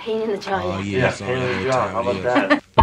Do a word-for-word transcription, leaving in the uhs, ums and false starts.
pain in the jaw. Oh, yeah. yeah, Yeah, so pain in every the jaw. time, How about yeah. that?